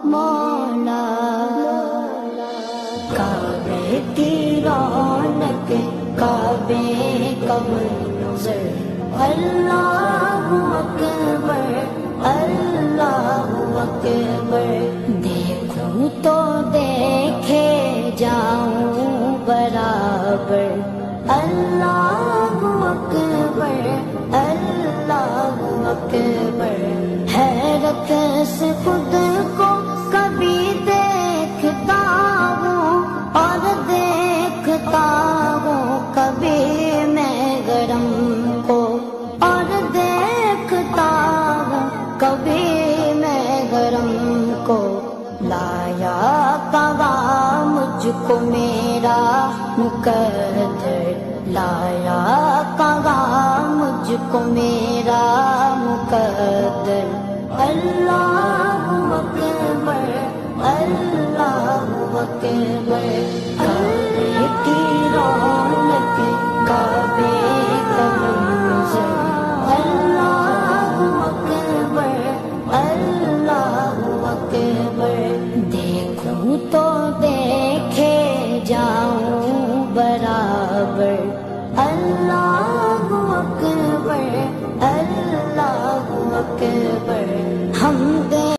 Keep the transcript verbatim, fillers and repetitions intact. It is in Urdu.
مولا کعبے کی رونق کعبے کا منظر اللہ اکبر اللہ اکبر دیکھوں تو دیکھے جاؤں برابر اللہ اکبر اللہ اکبر حیرت سے خود کو کبھی دیکھتا ہوں اور دیکھتا ہوں کبھی میں گرم کو اور دیکھتا ہوں کبھی میں گرم کو لایا کہاں مجھ کو میرا مقدر لایا کہاں مجھ کو میرا مقدر اللہ اکبر اللہ اکبر کعبے کی رونق کعبے کا منظر اللہ اکبر اللہ اکبر دیکھوں تو دیکھے جاؤں برابر اللہ اکبر اللہ اکبر ہم دے